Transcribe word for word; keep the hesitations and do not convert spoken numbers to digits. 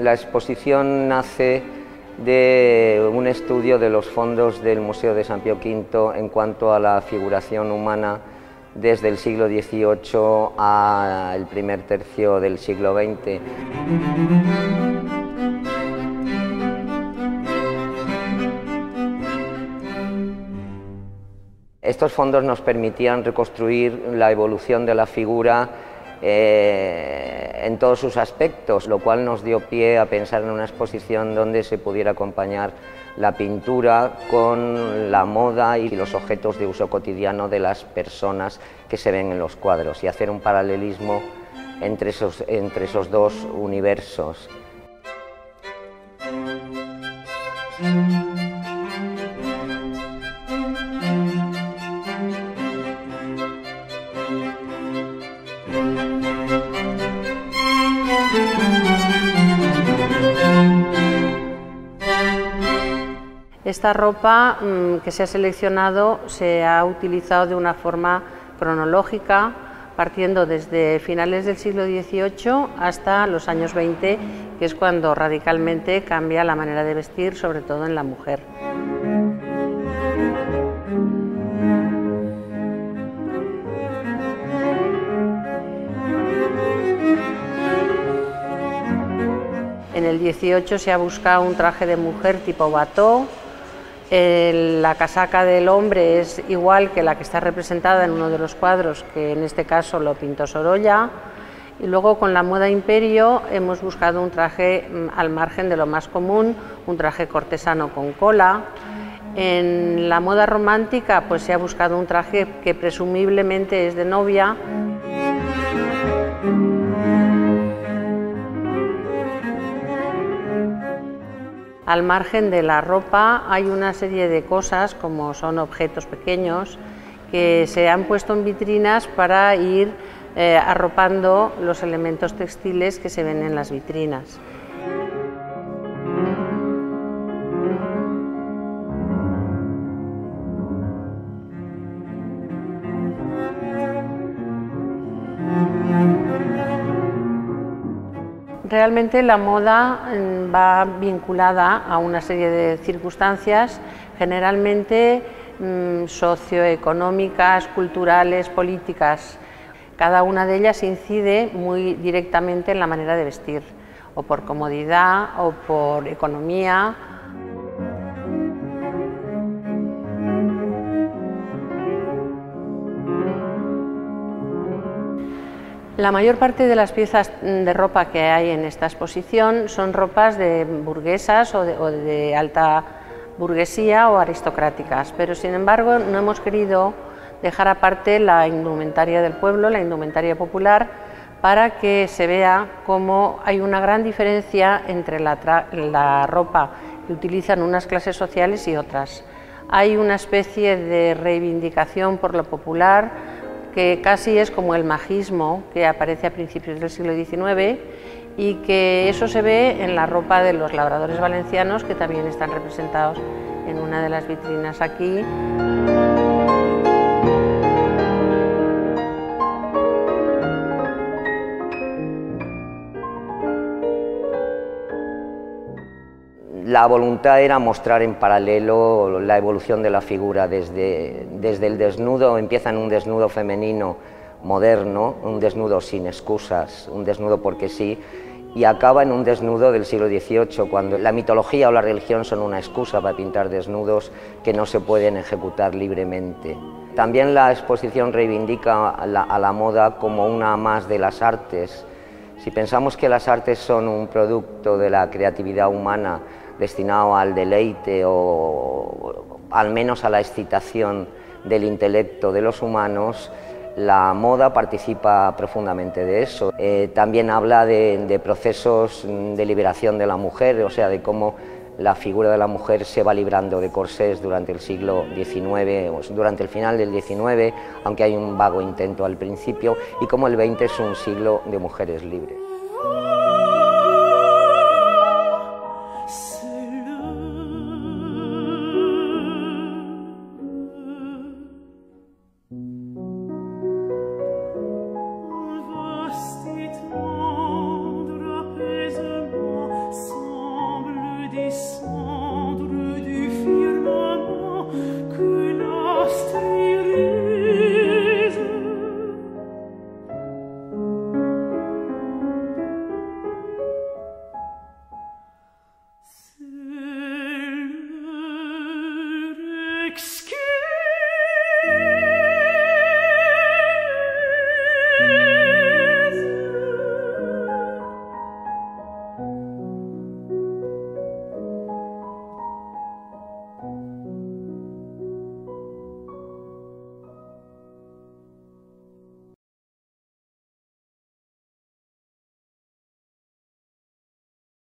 La exposición nace de un estudio de los fondos del Museo de San Pío quinto en cuanto a la figuración humana desde el siglo dieciocho al primer tercio del siglo veinte. Estos fondos nos permitían reconstruir la evolución de la figura eh, en todos sus aspectos, lo cual nos dio pie a pensar en una exposición donde se pudiera acompañar la pintura con la moda y los objetos de uso cotidiano de las personas que se ven en los cuadros y hacer un paralelismo entre esos, entre esos dos universos. Esta ropa mmm, que se ha seleccionado se ha utilizado de una forma cronológica, partiendo desde finales del siglo dieciocho hasta los años veinte, que es cuando radicalmente cambia la manera de vestir, sobre todo en la mujer. En el dieciocho se ha buscado un traje de mujer tipo bató. La casaca del hombre es igual que la que está representada en uno de los cuadros, que en este caso lo pintó Sorolla, y luego con la moda imperio hemos buscado un traje al margen de lo más común, un traje cortesano con cola. En la moda romántica pues se ha buscado un traje que presumiblemente es de novia. Al margen de la ropa hay una serie de cosas, como son objetos pequeños, que se han puesto en vitrinas para ir eh, arropando los elementos textiles que se ven en las vitrinas. Realmente la moda va vinculada a una serie de circunstancias, generalmente mmm, socioeconómicas, culturales, políticas. Cada una de ellas incide muy directamente en la manera de vestir, o por comodidad, o por economía. La mayor parte de las piezas de ropa que hay en esta exposición son ropas de burguesas o de, o de alta burguesía o aristocráticas, pero sin embargo no hemos querido dejar aparte la indumentaria del pueblo, la indumentaria popular, para que se vea cómo hay una gran diferencia entre la, la ropa que utilizan unas clases sociales y otras. Hay una especie de reivindicación por lo popular, que casi es como el majismo que aparece a principios del siglo diecinueve, y que eso se ve en la ropa de los labradores valencianos, que también están representados en una de las vitrinas aquí. La voluntad era mostrar en paralelo la evolución de la figura, desde, desde el desnudo, empieza en un desnudo femenino moderno, un desnudo sin excusas, un desnudo porque sí, y acaba en un desnudo del siglo dieciocho, cuando la mitología o la religión son una excusa para pintar desnudos que no se pueden ejecutar libremente. También la exposición reivindica a la, a la moda como una más de las artes. Si pensamos que las artes son un producto de la creatividad humana, destinado al deleite o al menos a la excitación del intelecto de los humanos, la moda participa profundamente de eso. Eh, también habla de, de procesos de liberación de la mujer, o sea, de cómo la figura de la mujer se va librando de corsés durante el siglo diecinueve, o durante el final del diecinueve, aunque hay un vago intento al principio, y cómo el veinte es un siglo de mujeres libres.